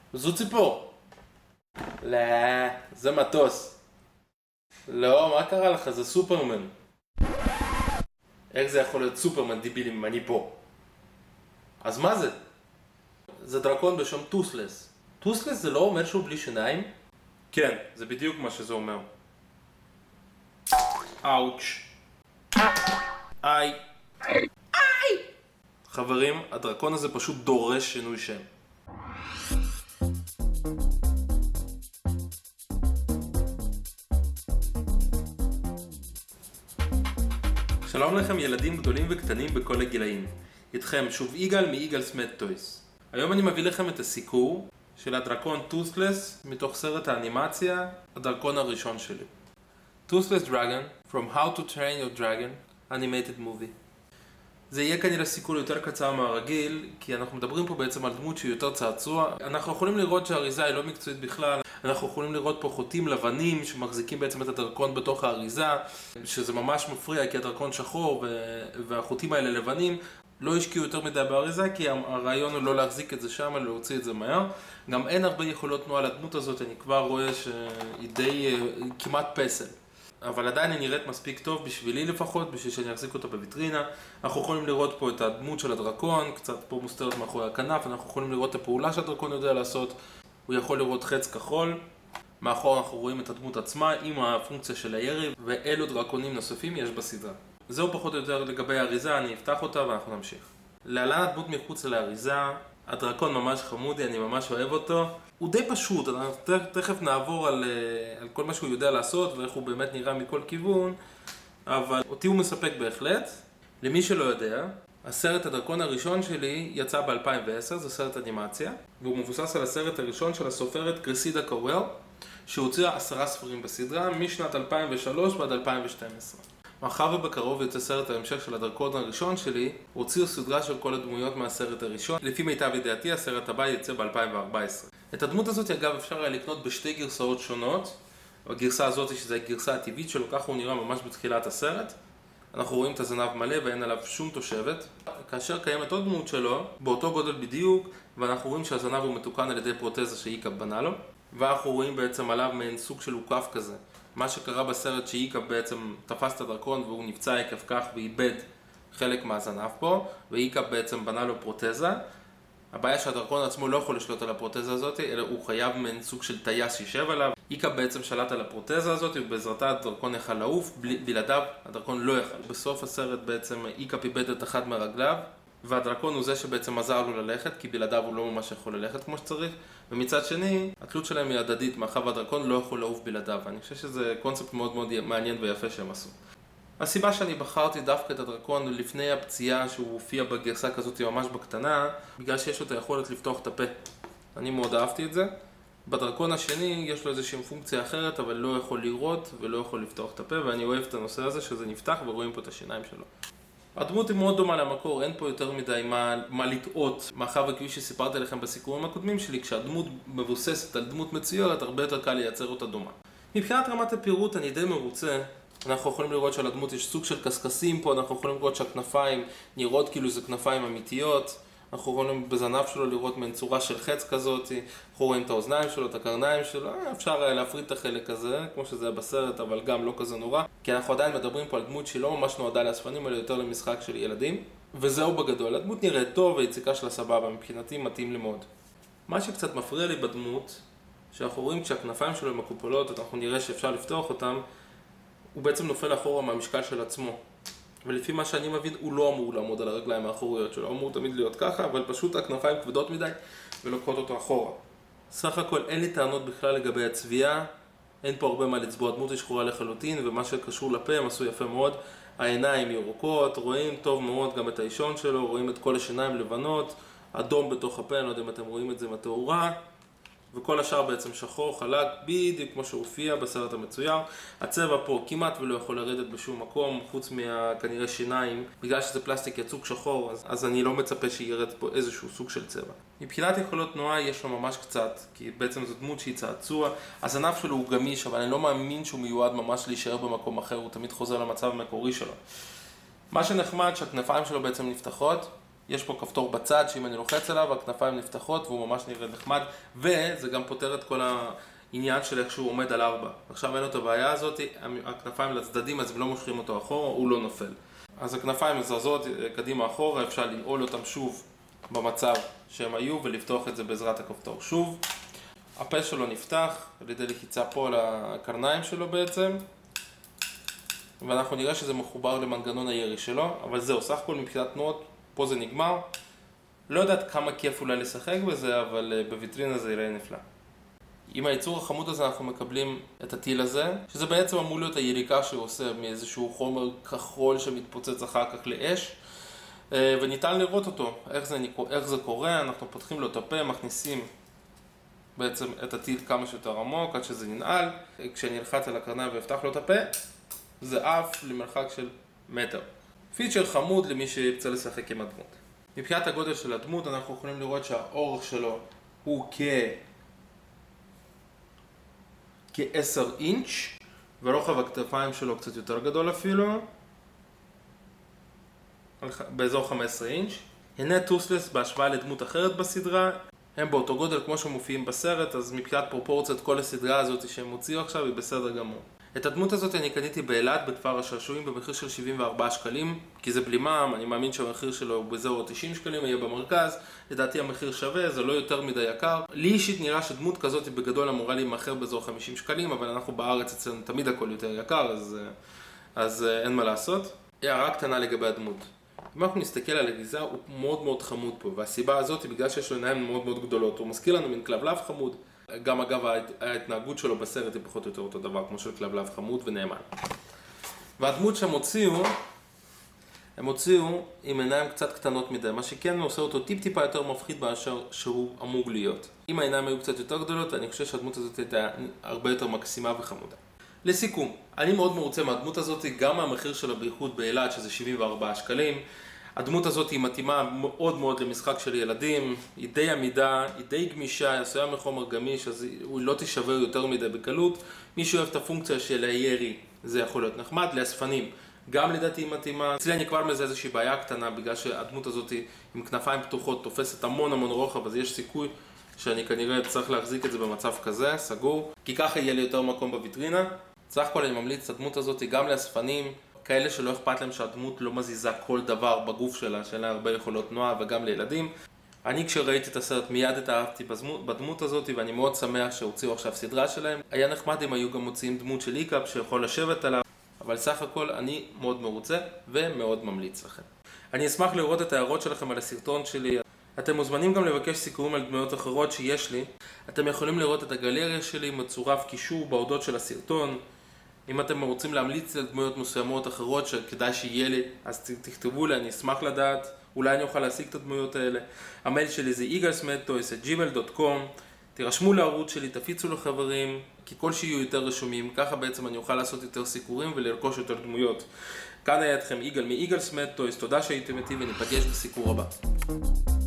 זו ציפור. לא, זה מטוס. לא, מה קרה לך? זה סופרמן. איך זה יכול להיות סופרמן דיבילי אם אני פה? אז מה זה? זה דרקון בשם טוסלס. טוסלס זה לא אומר שהוא בלי שיניים? כן, זה בדיוק מה שזה אומר. אאוץ'. איי. חברים, הדרקון הזה פשוט דורש שינוי שם. שלום לכם ילדים גדולים וקטנים בכל הגילאים. איתכם שוב יגאל מיגאלס מד טויס. היום אני מביא לכם את הסיקור של הדרקון טוסלס מתוך סרט האנימציה הדרקון הראשון שלי. Toothless Dragon From How to Train Your Dragon Animated Movie. זה יהיה כנראה סיקור יותר קצר מהרגיל, כי אנחנו מדברים פה בעצם על דמות שהיא יותר צעצוע. אנחנו יכולים לראות שהאריזה היא לא מקצועית בכלל. אנחנו יכולים לראות פה חוטים לבנים שמחזיקים בעצם את הדרקון בתוך האריזה, שזה ממש מפריע כי הדרקון שחור והחוטים האלה לבנים. לא השקיעו יותר מדי באריזה כי הרעיון הוא לא להחזיק את זה שם, אלא להוציא את זה מהר. גם אין הרבה יכולות תנועה לדמות הזאת, אני כבר רואה שהיא די כמעט פסל. אבל עדיין היא נראית מספיק טוב בשבילי לפחות, בשביל שאני אחזיק אותה בוויטרינה. אנחנו יכולים לראות פה את הדמות של הדרקון, קצת פה מוסתרת מאחורי הכנף, אנחנו יכולים לראות את הפעולה שהדרקון יודע לעשות. הוא יכול לראות חץ כחול, מאחור אנחנו רואים את הדמות עצמה עם הפונקציה של הירי, ואלו דרקונים נוספים יש בסדרה. זהו פחות או יותר לגבי האריזה, אני אפתח אותה ואנחנו נמשיך. להלן הדמות מחוץ לאריזה, הדרקון ממש חמודי, אני ממש אוהב אותו. הוא די פשוט, אנחנו תכף נעבור על כל מה שהוא יודע לעשות ואיך הוא באמת נראה מכל כיוון, אבל אותי הוא מספק בהחלט. למי שלא יודע, הסרט הדרקון הראשון שלי יצא ב-2010, זה סרט אנימציה, והוא מבוסס על הסרט הראשון של הסופרת קריסידה קוואל, שהוציאה 10 ספרים בסדרה משנת 2003 ועד 2012. מאחר ובקרוב יוצא סרט ההמשך של הדרקון הראשון שלי, הוציאו סדרה של כל הדמויות מהסרט הראשון. לפי מיטב ידיעתי, הסרט הבא יצא ב-2014. את הדמות הזאת, אגב, אפשר היה לקנות בשתי גרסאות שונות. הגרסה הזאת, שזו הגרסה הטבעית שלו, ככה הוא נראה ממש בתחילת הסרט. אנחנו רואים את הזנב מלא ואין עליו שום תושבת. כאשר קיימת עוד דמות שלו, באותו גודל בדיוק, ואנחנו רואים שהזנב הוא מתוקן על ידי פרוטזה שאיקה בנה לו. ואנחנו רואים בעצם עליו מעין סוג של עוקף כזה. מה שקרה בסרט שאיקה בעצם תפס את הדרקון והוא נפצע עקב כך ואיבד חלק מהזנב פה, ואיקה בעצם בנה לו פרוטזה. הבעיה שהדרקון עצמו לא יכול לשלוט על הפרוטזה הזאת, אלא הוא חייב מעין סוג של טייס שישב עליו. איקה בעצם שלט על הפרוטזה הזאת, ובעזרתה הדרקון יכל לעוף, בלעדיו הדרקון לא יכל. בסוף הסרט בעצם איקה איבד את אחד מרגליו, והדרקון הוא זה שבעצם עזר לו ללכת, כי בלעדיו הוא לא ממש יכול ללכת כמו שצריך. ומצד שני, התלות שלהם היא הדדית, מאחר והדרקון לא יכול לעוף בלעדיו. אני חושב שזה קונספט מאוד מאוד מעניין ויפה שהם עשו. הסיבה שאני בחרתי דווקא את הדרקון לפני הפציעה שהוא הופיע בגרסה כזאת ממש בקטנה, בגלל שיש לו את היכולת לפתוח את הפה. אני מאוד אהבתי את זה. בדרקון השני יש לו איזושהי פונקציה אחרת, אבל לא יכול לראות ולא יכול לפתוח את הפה, ואני אוהב את הנושא הזה שזה נפתח ורואים פה את השיניים שלו. הדמות היא מאוד דומה למקור, אין פה יותר מדי מה לטעות. מאחר וכפי שסיפרתי לכם בסיקורים הקודמים שלי, כשהדמות מבוססת על דמות מצוירת, הרבה יותר קל לייצר אותה דומה. מבחינת רמת הפירוט אני די מרוצה. אנחנו יכולים לראות שעל הדמות יש סוג של קסקסים פה, אנחנו יכולים לראות שהכנפיים נראות כאילו זה כנפיים אמיתיות. אנחנו יכולים בזנב שלו לראות מעין צורה של חץ כזאת, אנחנו רואים את האוזניים שלו, את הקרניים שלו, אפשר להפריד את החלק הזה, כמו שזה היה בסרט, אבל גם לא כזה נורא, כי אנחנו עדיין מדברים פה על דמות שלא ממש נועדה לאספנים, אלא יותר למשחק של ילדים, וזהו בגדול. הדמות נראית טוב והיציקה שלה סבבה, מבחינתי מתאים לי מאוד. מה שקצת מפריע לי בדמות, שאנחנו רואים כשהכנפיים שלו מקופלות, אנחנו נראה שאפשר לפתוח אותם, הוא בעצם נופל אחורה מהמשקל של עצמו. ולפי מה שאני מבין, הוא לא אמור לעמוד על הרגליים האחוריות שלו, הוא אמור תמיד להיות ככה, אבל פשוט הכנפיים כבדות מדי ולוקחות אותו אחורה. סך הכל אין לי טענות בכלל לגבי הצביעה, אין פה הרבה מה לצבוע, הדמות היא שחורה לחלוטין, ומה שקשור לפה הם עשו יפה מאוד. העיניים ירוקות, רואים טוב מאוד גם את האישון שלו, רואים את כל השיניים לבנות, אדום בתוך הפה, אני לא יודע אם אתם רואים את זה עם התאורה. וכל השאר בעצם שחור, חלק, בדיוק כמו שהופיע בסרט המצויר. הצבע פה כמעט ולא יכול לרדת בשום מקום, חוץ כנראה שיניים. בגלל שזה פלסטיק יצוק שחור, אז אני לא מצפה שירד פה איזשהו סוג של צבע. מבחינת יכולות תנועה יש לו ממש קצת, כי בעצם זו דמות שהיא צעצוע. הזנב שלו הוא גמיש, אבל אני לא מאמין שהוא מיועד ממש להישאר במקום אחר, הוא תמיד חוזר למצב המקורי שלו. מה שנחמד שהכנפיים שלו בעצם נפתחות, יש פה כפתור בצד שאם אני לוחץ עליו, הכנפיים נפתחות והוא ממש נראה נחמד, וזה גם פותר את כל העניין של איך שהוא עומד על 4. עכשיו אין לו את הבעיה הזאת, הכנפיים לצדדים אז הם לא מושכים אותו אחורה, הוא לא נופל. אז הכנפיים זזות קדימה אחורה, אפשר לנעול אותם שוב במצב שהם היו ולפתוח את זה בעזרת הכפתור. שוב, הפה שלו נפתח על ידי לחיצה פה על הקרניים שלו בעצם, ואנחנו נראה שזה מחובר למנגנון הירי שלו, אבל זהו, סך הכל מבחינת תנועות, פה זה נגמר. לא יודעת כמה כיף אולי לשחק בזה, אבל בוויטרינה זה יראה נפלא. עם היצור החמוד הזה אנחנו מקבלים את הטיל הזה, שזה בעצם אמור להיות היריקה שהוא עושה מאיזשהו חומר כחול שמתפוצץ אחר כך לאש, וניתן לראות אותו, איך זה קורה. אנחנו פותחים לו את הפה, מכניסים בעצם את הטיל כמה שיותר עמוק עד שזה ננעל. כשאני אלחץ על הקרניים ואפתח לו את הפה, זה עף למרחק של מטר. פיצ'ר חמוד למי שירצה לשחק עם הדמות. מבחינת הגודל של הדמות אנחנו יכולים לראות שהאורך שלו הוא כ-10 אינץ' ורוחב הכתפיים שלו קצת יותר גדול אפילו, באזור 15 אינץ'. הנה טוסלס בהשוואה לדמות אחרת בסדרה, הם באותו גודל כמו שמופיעים בסרט, אז מבחינת פרופורציות כל הסדרה הזאת שהם הוציאו עכשיו היא בסדר גמור. את הדמות הזאת אני קניתי באילת בכפר השעשועים במחיר של 74 שקלים, כי זה בלי מע"מ, אני מאמין שהמחיר שלו הוא באזור 90 שקלים, יהיה במרכז, לדעתי המחיר שווה, זה לא יותר מדי יקר. לי אישית נראה שדמות כזאת בגדול אמורה להימכר באזור 50 שקלים, אבל אנחנו בארץ אצלנו תמיד הכל יותר יקר, אז אין מה לעשות. הערה קטנה לגבי הדמות. אם אנחנו נסתכל על הגזע, הוא מאוד מאוד חמוד פה, והסיבה הזאת היא בגלל שיש לו עיניים מאוד מאוד גדולות, הוא מזכיר לנו מין כלבלב חמוד. גם אגב ההתנהגות שלו בסרט היא פחות או יותר אותו דבר כמו של כלבלב חמוד ונאמן. והדמות שהם הוציאו עם עיניים קצת קטנות מדי, מה שכן עושה אותו טיפה יותר מפחיד באשר שהוא אמור להיות. אם העיניים היו קצת יותר גדולות, אני חושב שהדמות הזאת הייתה הרבה יותר מקסימה וחמודה. לסיכום, אני מאוד מרוצה מהדמות הזאת, גם מהמחיר שלה בייחוד באילת שזה 74 שקלים. הדמות הזאת היא מתאימה מאוד מאוד למשחק של ילדים, היא די עמידה, היא די גמישה, היא עשויה מחומר גמיש, אז הוא לא תישבר יותר מדי בקלות. מי שאוהב את הפונקציה של הירי, זה יכול להיות נחמד. לאספנים, גם לדעתי היא מתאימה. אצלי אני כבר מזה איזושהי בעיה קטנה, בגלל שהדמות הזאת עם כנפיים פתוחות תופסת המון רוחב, אז יש סיכוי שאני כנראה צריך להחזיק את זה במצב כזה, סגור, כי ככה יהיה לי יותר מקום בוויטרינה. סך הכל אני ממליץ את הדמות הזאת גם לאספנים, כאלה שלא אכפת להם שהדמות לא מזיזה כל דבר בגוף שלה, שאין לה הרבה יכולות תנועה, וגם לילדים. אני כשראיתי את הסרט מיד התאהבתי בדמות הזאת, ואני מאוד שמח שהוציאו עכשיו סדרה שלהם. היה נחמד אם היו גם מוציאים דמות של איקאפ שיכול לשבת עליו, אבל סך הכל אני מאוד מרוצה ומאוד ממליץ לכם. אני אשמח לראות את ההערות שלכם על הסרטון שלי. אתם מוזמנים גם לבקש סיכומים על דמויות אחרות שיש לי. אתם יכולים לראות את הגלריה שלי, מצורף קישור בהודעות של הסרטון. אם אתם רוצים להמליץ על דמויות מסוימות אחרות שכדאי שיהיה לי, אז תכתבו לי, אני אשמח לדעת. אולי אני אוכל להשיג את הדמויות האלה. המייל שלי זה eaglesmedtoys@gmail.com. תירשמו לערוץ שלי, תפיצו לחברים, כי כל שיהיו יותר רשומים, ככה בעצם אני אוכל לעשות יותר סיקורים ולרכוש יותר דמויות. כאן היה אתכם יגאל מאיגלס מדטויז, תודה שהייתם איתי וניפגש בסיקור הבא.